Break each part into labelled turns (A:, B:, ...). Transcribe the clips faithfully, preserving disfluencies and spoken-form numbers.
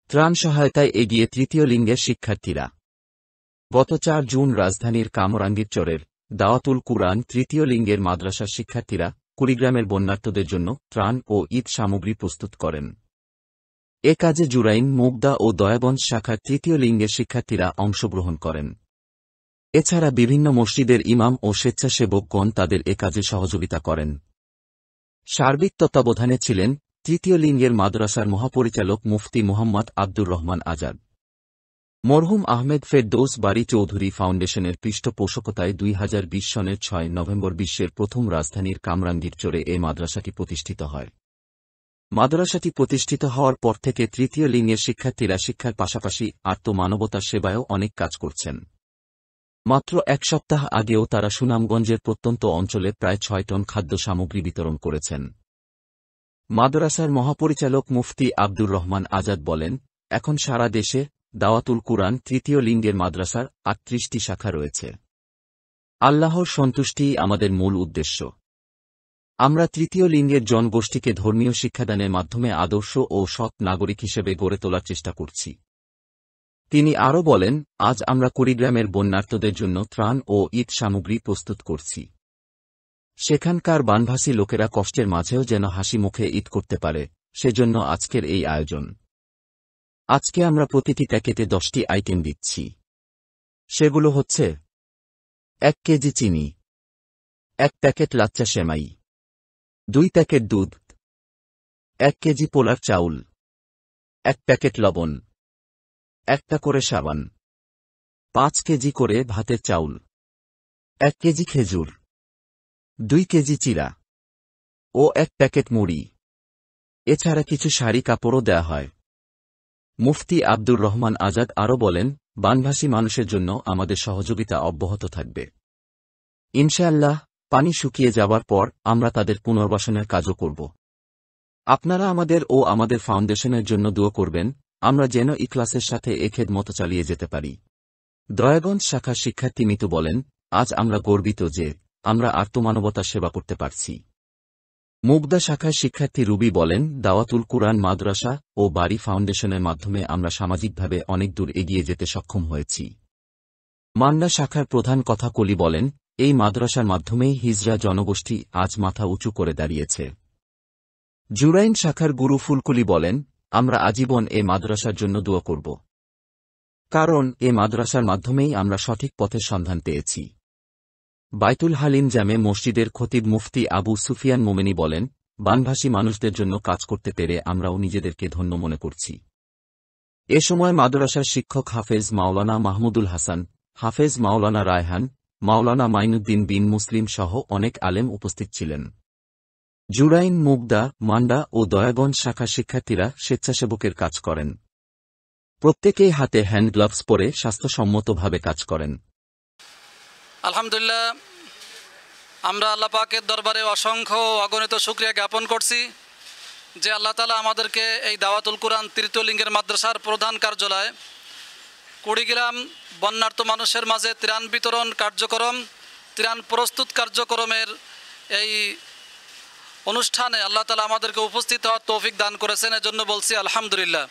A: ত্রাণ সহায়তায় এগিয়ে তৃতীয় লিঙ্গের শিক্ষার্থীরা। গত চার জুন রাজধানীর কামরাঙ্গীরচরের দাওয়াতুল কুরআন তৃতীয় লিঙ্গের মাদ্রাসার শিক্ষার্থীরা কুড়িগ্রামের বন্যার্তদের জন্য ত্রাণ ও ঈদ সামগ্রী প্রস্তুত করেন। এ কাজে জুরাইন, মুগদা ও দয়াগঞ্জ শাখার তৃতীয় লিঙ্গের শিক্ষার্থীরা অংশগ্রহণ করেন। এছাড়া বিভিন্ন মসজিদের ইমাম ও স্বেচ্ছাসেবকগণ তাদের এ কাজে সহযোগিতা করেন। সার্বিক তত্ত্বাবধানে ছিলেন তৃতীয় লিঙ্গের মাদ্রাসার মহাপরিচালক মুফতি মুহাম্মদ আব্দুর রহমান আজাদ। মরহুম আহমেদ ফেরদৌস বারী চৌধুরী ফাউন্ডেশনের পৃষ্ঠপোষকতায় দুই হাজার বিশ সনের ছয় নভেম্বর বিশ্বের প্রথম রাজধানীর কামরাঙ্গীরচরে এ মাদ্রাসাটি প্রতিষ্ঠিত হয়। মাদ্রাসাটি প্রতিষ্ঠিত হওয়ার পর থেকে তৃতীয় লিঙ্গের শিক্ষার্থীরা শিক্ষার পাশাপাশি আত্মমানবতার সেবায়ও অনেক কাজ করছেন। মাত্র এক সপ্তাহ আগেও তারা সুনামগঞ্জের প্রত্যন্ত অঞ্চলে প্রায় ছয় টন খাদ্য সামগ্রী বিতরণ করেছেন। মাদ্রাসার মহাপরিচালক মুফতি আব্দুর রহমান আজাদ বলেন, এখন সারা দেশে দাওয়াতুল কুরআন তৃতীয় লিঙ্গের মাদ্রাসার আটত্রিশটি শাখা রয়েছে। আল্লাহর সন্তুষ্টিই আমাদের মূল উদ্দেশ্য। আমরা তৃতীয় লিঙ্গের জনগোষ্ঠীকে ধর্মীয় শিক্ষাদানের মাধ্যমে আদর্শ ও সৎ নাগরিক হিসেবে গড়ে তোলার চেষ্টা করছি। তিনি আরও বলেন, আজ আমরা কুড়িগ্রামের বন্যার্তদের জন্য ত্রাণ ও ঈদ সামগ্রী প্রস্তুত করছি। সেখানকার বানভাসী লোকেরা কষ্টের মাঝেও যেন হাসি মুখে ঈদ করতে পারে, সেজন্য আজকের এই আয়োজন। আজকে আমরা প্রতিটি প্যাকেটে দশটি আইটেম দিচ্ছি। সেগুলো হচ্ছে: এক কেজি চিনি, এক প্যাকেট লাচ্চা সেমাই, দুই প্যাকেট দুধ, এক কেজি পোলার চাউল, এক প্যাকেট লবণ, একটা করে সাবান, পাঁচ কেজি করে ভাতের চাউল, এক কেজি খেজুর, দুই কেজি চিরা ও এক প্যাকেট মুড়ি। এছাড়া কিছু শাড়ি কাপড়ও দেয়া হয়। মুফতি আব্দুর রহমান আজাদ আরও বলেন, বানভাসী মানুষের জন্য আমাদের সহযোগিতা অব্যাহত থাকবে। ইনশাআল্লাহ, পানি শুকিয়ে যাবার পর আমরা তাদের পুনর্বাসনের কাজও করব। আপনারা আমাদের ও আমাদের ফাউন্ডেশনের জন্য দোয়া করবেন, আমরা যেন ইখলাসের সাথে এ খেদমত চালিয়ে যেতে পারি। দয়াগঞ্জ শাখার শিক্ষার্থী মিতু বলেন, আজ আমরা গর্বিত যে আমরা আর্তমানবতার সেবা করতে পারছি। মুগদা শাখার শিক্ষার্থী রুবি বলেন, দাওয়াতুল কুরআন মাদ্রাসা ও বারী ফাউন্ডেশনের মাধ্যমে আমরা সামাজিকভাবে অনেক দূর এগিয়ে যেতে সক্ষম হয়েছি। মান্না শাখার প্রধান কথা কলি বলেন, এই মাদ্রাসার মাধ্যমেই হিজরা জনগোষ্ঠী আজ মাথা উঁচু করে দাঁড়িয়েছে। জুরাইন শাখার গুরু ফুলকুলি বলেন, আমরা আজীবন এ মাদ্রাসার জন্য দোয়া করব, কারণ এ মাদ্রাসার মাধ্যমেই আমরা সঠিক পথের সন্ধান পেয়েছি। বাইতুল হালিম জামে মসজিদের খতিব মুফতি আবু সুফিয়ান মোমেনী বলেন, বানভাসী মানুষদের জন্য কাজ করতে পেরে আমরাও নিজেদেরকে ধন্য মনে করছি। এ সময় মাদ্রাসার শিক্ষক হাফেজ মাওলানা মাহমুদুল হাসান, হাফেজ মাওলানা রায়হান, মাওলানা মাইনুদ্দিন বিন মুসলিম সহ অনেক আলেম উপস্থিত ছিলেন। জুরাইন, মুগদা, মান্ডা ও দয়াগঞ্জ শাখার শিক্ষার্থীরা স্বেচ্ছাসেবকের কাজ করেন। প্রত্যেকেই হাতে হ্যান্ড গ্লাভস পরে স্বাস্থ্যসম্মতভাবে কাজ করেন।
B: আলহামদুলিল্লাহ, আমরা আল্লাহ পাকের দরবারে অসংখ্য অগণিত শুকরিয়া জ্ঞাপন করছি যে আল্লাহ তাআলা আমাদেরকে এই দাওয়াতুল কুরআন তৃতীয় লিঙ্গের মাদ্রাসার প্রধান কার্যালয় কুড়িগ্রাম বন্যার্ত মানুষের মাঝে ত্রাণ বিতরণ কার্যক্রম, ত্রাণ প্রস্তুত কার্যক্রমের এই অনুষ্ঠানে আল্লাহ তাআলা আমাদেরকে উপস্থিত হওয়ার তৌফিক দান করেছেন। এজন্য বলছি আলহামদুলিল্লাহ।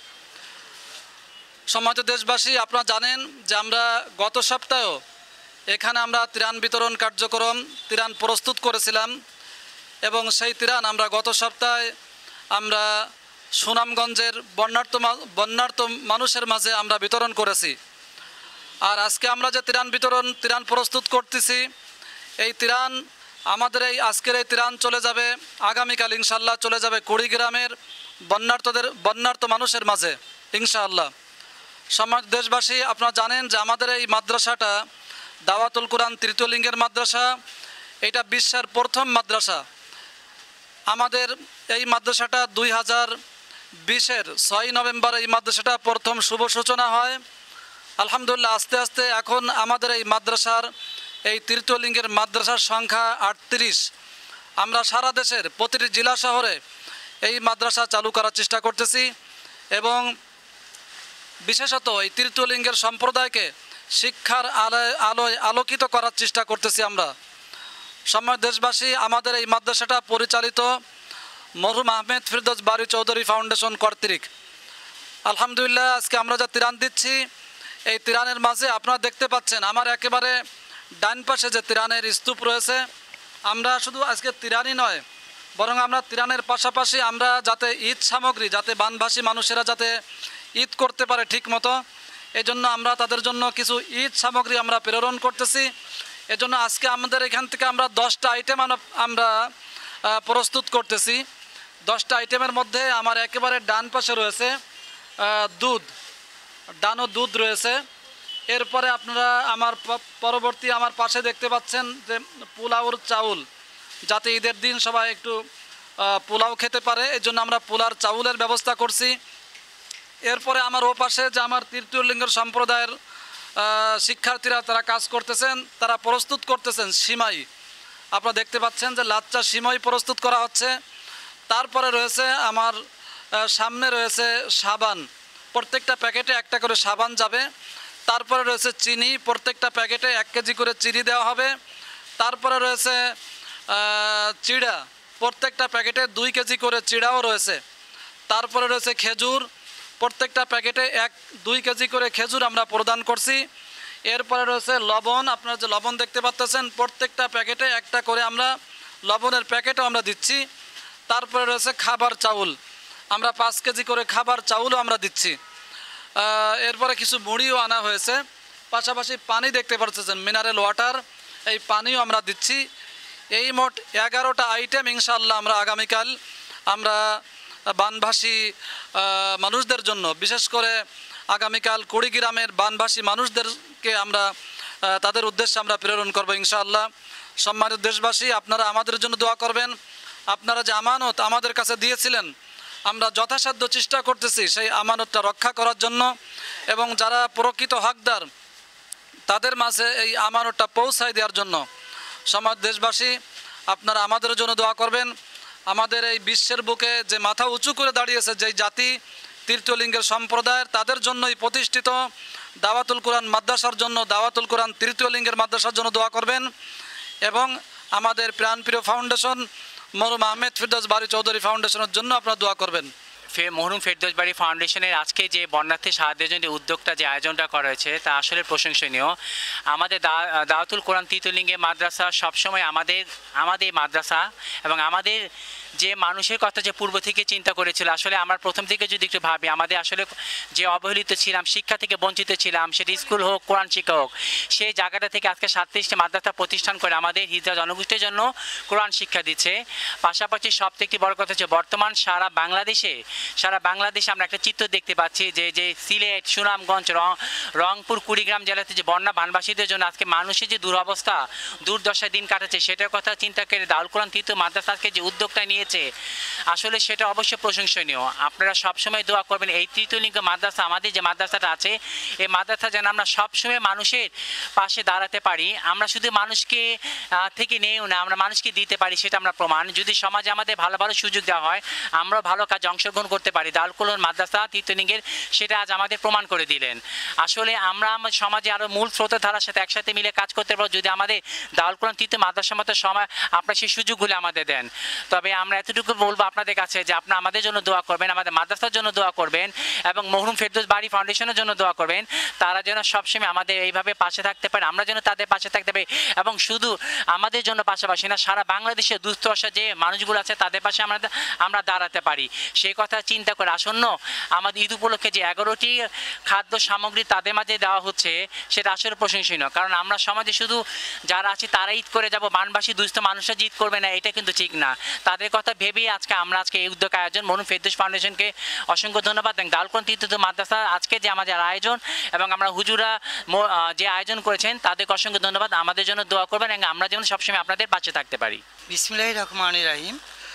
B: সম্মানিত দেশবাসী, আপনারা জানেন যে আমরা গত সপ্তাহেও এখানে আমরা ত্রাণ বিতরণ কার্যক্রম, ত্রাণ প্রস্তুত করেছিলাম এবং সেই ত্রাণ আমরা গত সপ্তাহে আমরা সুনামগঞ্জের বন্যার্ত বন্যার্ত মানুষের মাঝে আমরা বিতরণ করেছি। আর আজকে আমরা যে ত্রাণ বিতরণ ত্রাণ প্রস্তুত করতেছি, এই ত্রাণ আমাদের এই আজকের এই ত্রাণ চলে যাবে আগামীকাল ইনশাআল্লাহ চলে যাবে কুড়িগ্রামের বন্যার্তদের বন্যার্ত মানুষের মাঝে ইনশাআল্লাহ। সম্মানিত দেশবাসী, আপনারা জানেন যে আমাদের এই মাদ্রাসাটা দাওয়াতুল কুরআন তৃতীয় লিঙ্গের মাদ্রাসা, এটা বিশ্বের প্রথম মাদ্রাসা। আমাদের এই মাদ্রাসাটা দুই হাজার বিশের ছয় নভেম্বর এই মাদ্রাসাটা প্রথম শুভ সূচনা হয়। আলহামদুলিল্লাহ, আস্তে আস্তে এখন আমাদের এই মাদ্রাসার এই তৃতীয় লিঙ্গের মাদ্রাসার সংখ্যা আটত্রিশ। আমরা সারা দেশের প্রতিটি জেলা শহরে এই মাদ্রাসা চালু করার চেষ্টা করতেছি এবং বিশেষত এই তৃতীয় লিঙ্গের সম্প্রদায়কে শিক্ষার আলোয় আলোয় আলোকিত করার চেষ্টা করতেছি আমরা। সম্মানিত দেশবাসী, আমাদের এই মাদ্রাসাটা পরিচালিত মরহুম আহমেদ ফেরদৌস বারী চৌধুরী ফাউন্ডেশন কর্তৃক। আলহামদুলিল্লাহ, আজকে আমরা যা তিরান দিচ্ছি এই তিরানের মাঝে আপনারা দেখতে পাচ্ছেন আমার একেবারে ডান পাশে যে তিরানের স্তূপ রয়েছে, আমরা শুধু আজকে তিরানই নয় বরং আমরা তিরানের পাশাপাশি আমরা যাতে ঈদ সামগ্রী, যাতে বানভাসী মানুষেরা যাতে ঈদ করতে পারে ঠিক মতো, এই জন্য আমরা তাদের জন্য কিছু ঈদ সামগ্রী আমরা প্রেরণ করতেছি। এজন্য আজকে আমাদের এখান থেকে আমরা দশটা আইটেম আমরা প্রস্তুত করতেছি। দশটা আইটেমের মধ্যে আমার একেবারে ডান পাশে রয়েছে দুধ, ডানো দুধ রয়েছে। এরপরে আপনারা আমার পরবর্তী আমার পাশে দেখতে পাচ্ছেন যে পোলাওর চাউল, যাতে ঈদের দিন সবাই একটু পোলাও খেতে পারে, এই জন্য আমরা পোলার চাউলের ব্যবস্থা করছি। এরপরে আমার ও পাশে যে আমার তৃতীয় লিঙ্গের সম্প্রদায়ের শিক্ষার্থীরা তারা কাজ করতেছেন, তারা প্রস্তুত করতেছেন সিমাই। আপনারা দেখতে পাচ্ছেন যে লাচ্চা সিমাই প্রস্তুত করা হচ্ছে। তারপরে রয়েছে আমার সামনে রয়েছে সাবান, প্রত্যেকটা প্যাকেটে একটা করে সাবান যাবে। তারপরে রয়েছে চিনি, প্রত্যেকটা প্যাকেটে এক কেজি করে চিনি দেওয়া হবে। তারপরে রয়েছে চিড়া, প্রত্যেকটা প্যাকেটে দুই কেজি করে চিড়াও রয়েছে। তারপরে রয়েছে খেজুর, প্রত্যেকটা প্যাকেটে এক দুই কেজি করে খেজুর আমরা প্রদান করছি। এরপরে রয়েছে লবণ, আপনারা যে লবণ দেখতে পাচ্ছেন প্রত্যেকটা প্যাকেটে একটা করে আমরা লবণের প্যাকেটও আমরা দিচ্ছি। তারপরে রয়েছে খাবার চাউল, আমরা পাঁচ কেজি করে খাবার চাউলও আমরা দিচ্ছি। এরপরে কিছু মুড়িও আনা হয়েছে, পাশাপাশি পানি দেখতে পাচ্ছেন মিনারেল ওয়াটার, এই পানিও আমরা দিচ্ছি। এই মোট এগারোটা আইটেম ইনশাআল্লাহ আমরা আগামীকাল আমরা বানভাসী মানুষদের জন্য, বিশেষ করে আগামীকাল কুড়িগ্রামের বানভাসী মানুষদেরকে আমরা তাদের উদ্দেশ্যে আমরা প্রেরণ করব ইনশাআল্লাহ। সম্মানিত দেশবাসী, আপনারা আমাদের জন্য দোয়া করবেন। আপনারা যে আমানত আমাদের কাছে দিয়েছিলেন, আমরা যথাসাধ্য চেষ্টা করতেছি সেই আমানতটা রক্ষা করার জন্য, এবং যারা প্রকৃত হকদার তাদের মাঝে এই আমানতটা পৌঁছায় দেওয়ার জন্য। সম্মানিত দেশবাসী, আপনারা আমাদের জন্য দোয়া করবেন। আমাদের এই বিশ্বের বুকে যে মাথা উঁচু করে দাঁড়িয়েছে যেই জাতি তৃতীয় লিঙ্গের সম্প্রদায়ের, তাদের জন্যই প্রতিষ্ঠিত দাওয়াতুল কোরআন মাদ্রাসার জন্য, দাওয়াতুল কোরআন তৃতীয় লিঙ্গের মাদ্রাসার জন্য দোয়া করবেন। এবং আমাদের প্রাণপ্রিয় ফাউন্ডেশন মরহুম আহমেদ ফিরদৌস বারী চৌধুরী ফাউন্ডেশনের জন্য আপনারা দোয়া করবেন।
C: মরহুম ফেরদৌস বারী ফাউন্ডেশনের আজকে যে বন্যার্থী সাহায্যের জন্য উদ্যোগটা, যে আয়োজনটা করা হয়েছে তা আসলে প্রশংসনীয়। আমাদের দাওয়াতুল কোরআন তৃতীয় লিঙ্গের মাদ্রাসা সবসময় আমাদের আমাদের মাদ্রাসা এবং আমাদের যে মানুষের কথা যে পূর্ব থেকে চিন্তা করেছিল, আসলে আমরা প্রথম থেকে যদি একটু ভাবি, আমাদের আসলে যে অবহেলিত ছিলাম, শিক্ষা থেকে বঞ্চিত ছিলাম, সেটা স্কুল হোক, কোরআন শিক্ষা হোক, সেই জায়গাটা থেকে আজকে সাতত্রিশটি মাদ্রাসা প্রতিষ্ঠান করে আমাদের হিজড়া জনগোষ্ঠীর জন্য কোরআন শিক্ষা দিচ্ছে। পাশাপাশি সবথেকে একটি বড় কথা হচ্ছে বর্তমান সারা বাংলাদেশে সারা বাংলাদেশে আমরা একটা চিত্র দেখতে পাচ্ছি যে যে সিলেট, সুনামগঞ্জ, রংপুর, কুড়িগ্রাম জেলাতে যে বন্যা বানবাসীদের জন্য আজকে মানুষের যে দুরবস্থা, দুর্দশায় দিন কাটাচ্ছে, সেটার কথা চিন্তা করে দাওয়াতুল কোরআন তৃতীয় মাদ্রাসাকে যে উদ্যোগটা নিয়েছে, আসলে সেটা অবশ্যই প্রশংসনীয়। আপনারা সবসময় দোয়া করবেন এই তৃতীয় লিঙ্গ মাদ্রাসা, আমাদের যে মাদ্রাসাটা আছে, এই মাদ্রাসা যেন আমরা সবসময় মানুষের পাশে দাঁড়াতে পারি। আমরা শুধু মানুষকে থেকে নেও না, আমরা মানুষকে দিতে পারি, সেটা আমরা প্রমাণ। যদি সমাজে আমাদের ভালো ভালো সুযোগ দেওয়া হয়, আমরা ভালো কাজে অংশগ্রহণ করতে পারি। দাওয়াতুল কোরআন মাদ্রাসা তৃতীয় লিঙ্গের সেটা আজ আমাদের প্রমাণ করে দিলেন। আসলে আমরা সমাজে আরও মূল স্রোতধারার সাথে একসাথে মিলে কাজ করতে পারবো যদি আমাদের দাওয়াতুল কোরআন তৃতীয় মাদ্রাসার মতো সময় আপনারা সেই সুযোগগুলো আমাদের দেন। তবে আমরা এতটুকু বলবো আপনাদের কাছে যে আপনারা আমাদের জন্য দোয়া করবেন, আমাদের মাদ্রাসার জন্য দোয়া করবেন, এবং মরহুম ফেরদৌস বারী ফাউন্ডেশনের জন্য দোয়া করবেন। তারা যেন সবসময় আমাদের এইভাবে পাশে থাকতে পারে, আমরা যেন তাদের পাশে থাকতে পারি, এবং শুধু আমাদের জন্য পাশাপাশি না, সারা বাংলাদেশের দুস্থ আসা যে মানুষগুলো আছে তাদের পাশে আমরা আমরা দাঁড়াতে পারি। সেই কথা চিন্তা করে আসন্ন আমাদের ঈদ উপলক্ষে যে এগারোটি খাদ্য সামগ্রী তাদের মাঝে দেওয়া হচ্ছে, সেটা আসলে প্রশংসনীয়। কারণ আমরা সমাজে শুধু যারা আছি তারা ঈদ করে যাব, বানবাসী দুস্থ মানুষরা ঈদ করবে না, এটা কিন্তু ঠিক না। তাদের কথা ভেবেই আজকে আমরা আজকে এই উদ্যোগ আয়োজন। মরহুম ফেরদৌস ফাউন্ডেশনকে অসংখ্য ধন্যবাদ, এবং দাওয়াতুল কোরআন তৃতীয় মাদ্রাসা আজকে যে আমাদের আয়োজন এবং আমরা হুজুরা যে আয়োজন করেছেন তাদেরকে অসংখ্য ধন্যবাদ। আমাদের জন্য দোয়া করবেন এবং আমরা যেন সবসময় আপনাদের পাশে থাকতে পারি।
D: বিসমিল্লাহির রহমানির রহিম।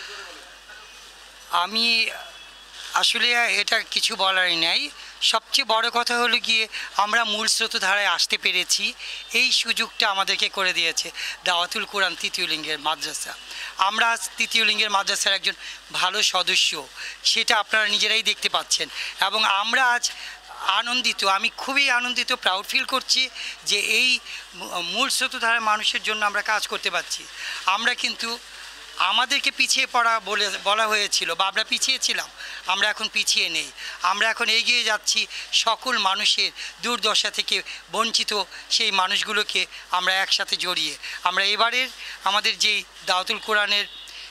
D: আমি আসলে এটা কিছু বলারই নাই। সবচেয়ে বড় কথা হলো গিয়ে আমরা মূল স্রোতধারায় আসতে পেরেছি, এই সুযোগটা আমাদেরকে করে দিয়েছে দাওয়াতুল কোরআন তৃতীয় লিঙ্গের মাদ্রাসা। আমরা আজ তৃতীয় লিঙ্গের মাদ্রাসার একজন ভালো সদস্য, সেটা আপনারা নিজেরাই দেখতে পাচ্ছেন, এবং আমরা আজ আনন্দিত। আমি খুবই আনন্দিত, প্রাউড ফিল করছি যে এই মূল স্রোতধারার মানুষের জন্য আমরা কাজ করতে পারছি। আমরা কিন্তু আমাদেরকে পিছিয়ে পড়া বলে বলা হয়েছিল বা আমরা পিছিয়ে ছিলাম, আমরা এখন পিছিয়ে নেই। আমরা এখন এগিয়ে যাচ্ছি সকল মানুষের দুর্দশা থেকে বঞ্চিত সেই মানুষগুলোকে আমরা একসাথে জড়িয়ে। আমরা এবারের আমাদের যেই দাওয়াতুল কোরআনের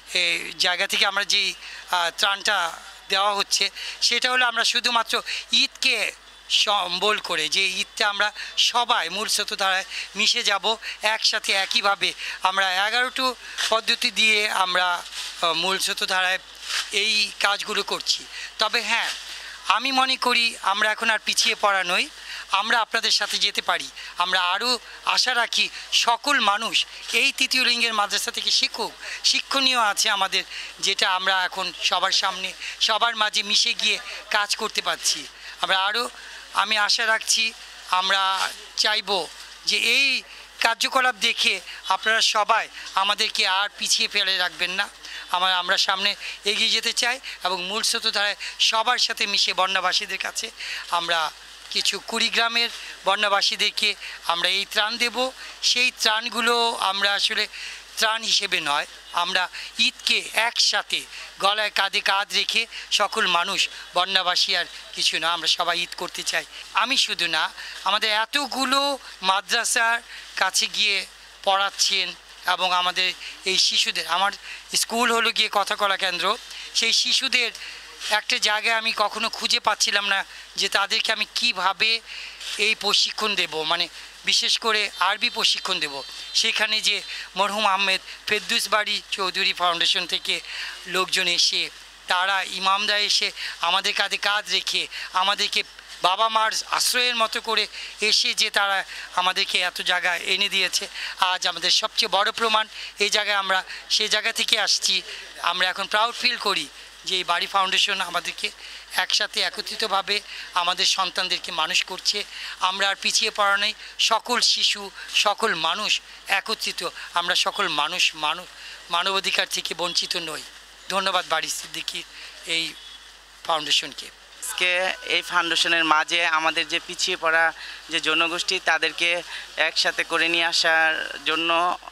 D: জায়গা থেকে আমরা যেই ত্রাণটা দেওয়া হচ্ছে সেটা হলো আমরা শুধুমাত্র ঈদকে সম্বল করে যে ঈদটা আমরা সবাই মূল স্রোতধারায় মিশে যাব একসাথে একইভাবে। আমরা এগারোটো পদ্ধতি দিয়ে আমরা মূল স্রোতধারায় এই কাজগুলো করছি। তবে হ্যাঁ, আমি মনে করি আমরা এখন আর পিছিয়ে পড়া নই, আমরা আপনাদের সাথে যেতে পারি। আমরা আরও আশা রাখি সকল মানুষ এই তৃতীয় লিঙ্গের মাদ্রাসা থেকে শিক্ষক শিক্ষণীয় আছে আমাদের, যেটা আমরা এখন সবার সামনে সবার মাঝে মিশে গিয়ে কাজ করতে পারছি। আমরা আরও আমি আশা রাখছি, আমরা চাইব যে এই কার্যকলাপ দেখে আপনারা সবাই আমাদেরকে আর পিছিয়ে ফেলে রাখবেন না। আমরা আমরা সামনে এগিয়ে যেতে চাই এবং মূল স্রোতধারায় সবার সাথে মিশে বন্যাবাসীদের কাছে আমরা কিছু কুড়িগ্রামের বন্যাবাসীদেরকে আমরা এই ত্রাণ দেব। সেই ত্রাণগুলো আমরা আসলে ত্রাণ হিসেবে নয়, আমরা ঈদকে একসাথে গলায় কাঁধে কাঁধ রেখে সকল মানুষ বন্যাবাসী আর কিছু না, আমরা সবাই ঈদ করতে চাই। আমি শুধু না, আমাদের এতগুলো মাদ্রাসার কাছে গিয়ে পড়াচ্ছেন এবং আমাদের এই শিশুদের, আমার স্কুল হলো গিয়ে কথাকলা কেন্দ্র, সেই শিশুদের একটা জায়গায় আমি কখনো খুঁজে পাচ্ছিলাম না যে তাদেরকে আমি কিভাবে এই প্রশিক্ষণ দেব, মানে বিশেষ করে আরবি প্রশিক্ষণ দেব। সেখানে যে মরহুম আহমেদ ফেরদৌস বাড়ি চৌধুরী ফাউন্ডেশন থেকে লোকজন এসে, তারা ইমামরা এসে আমাদের কাঁধে কাঁধ রেখে আমাদেরকে বাবা মার আশ্রয়ের মতো করে এসে যে তারা আমাদেরকে এত জায়গায় এনে দিয়েছে, আজ আমাদের সবচেয়ে বড় প্রমাণ এই জায়গায় আমরা সেই জায়গা থেকে আসছি। আমরা এখন প্রাউড ফিল করি যে এই বাড়ি ফাউন্ডেশন আমাদেরকে একসাথে একত্রিতভাবে আমাদের সন্তানদেরকে মানুষ করছে। আমরা আর পিছিয়ে পড়া নেই, সকল শিশু সকল মানুষ একত্রিত, আমরা সকল মানুষ মানব মানবাধিকার থেকে বঞ্চিত নই। ধন্যবাদ বাড়ি সিদ্দিকী এই ফাউন্ডেশনকে।
E: আজকে এই ফাউন্ডেশনের মাঝে আমাদের যে পিছিয়ে পড়া যে জনগোষ্ঠী তাদেরকে একসাথে করে নিয়ে আসার জন্য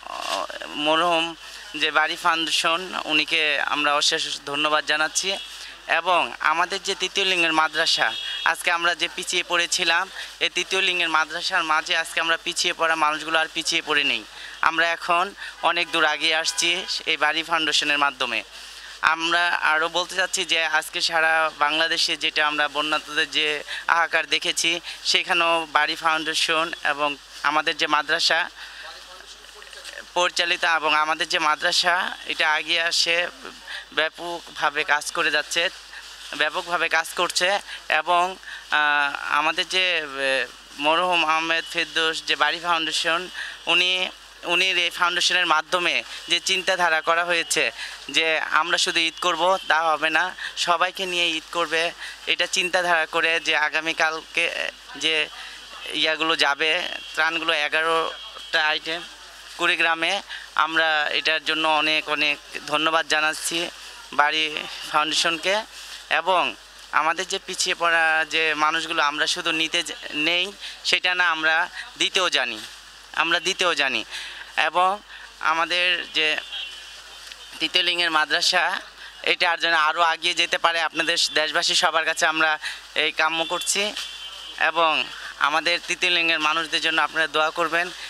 E: মরহুম যে বাড়ি ফাউন্ডেশন উনিকে আমরা অশেষ ধন্যবাদ জানাচ্ছি। এবং আমাদের যে তৃতীয় লিঙ্গের মাদ্রাসা, আজকে আমরা যে পিছিয়ে পড়েছিলাম এই তৃতীয় লিঙ্গের মাদ্রাসার মাঝে আজকে আমরা পিছিয়ে পড়া মানুষগুলো আর পিছিয়ে পড়ে নেই, আমরা এখন অনেক দূর এগিয়ে আসছি এই বাড়ি ফাউন্ডেশনের মাধ্যমে। আমরা আরও বলতে চাচ্ছি যে আজকে সারা বাংলাদেশে যেটা আমরা বন্যার্তদের যে হাহাকার দেখেছি, সেখানেও বাড়ি ফাউন্ডেশন এবং আমাদের যে মাদ্রাসা পরিচালিত এবং আমাদের যে মাদ্রাসা এটা এগিয়ে আসে ব্যাপকভাবে কাজ করে যাচ্ছে, ব্যাপকভাবে কাজ করছে। এবং আমাদের যে মরহুম আহমেদ ফেরদৌস যে বাড়ি ফাউন্ডেশন, উনি উনির এই ফাউন্ডেশনের মাধ্যমে যে চিন্তাধারা করা হয়েছে যে আমরা শুধু ঈদ করব তা হবে না, সবাইকে নিয়ে ঈদ করবে, এটা চিন্তাধারা করে যে আগামীকালকে যে ইয়াগুলো যাবে ত্রাণগুলো এগারোটা আইটেম কুড়িগ্রামে, আমরা এটার জন্য অনেক অনেক ধন্যবাদ জানাচ্ছি বাড়ি ফাউন্ডেশনকে। এবং আমাদের যে পিছিয়ে পড়া যে মানুষগুলো আমরা শুধু নিতে নেই সেটা না, আমরা দিতেও জানি, আমরা দিতেও জানি। এবং আমাদের যে তৃতীয় লিঙ্গের মাদ্রাসা এটার জন্য আরও এগিয়ে যেতে পারে আপনাদের দেশবাসী সবার কাছে আমরা এই কাম্য করছি। এবং আমাদের তৃতীয় লিঙ্গের মানুষদের জন্য আপনারা দোয়া করবেন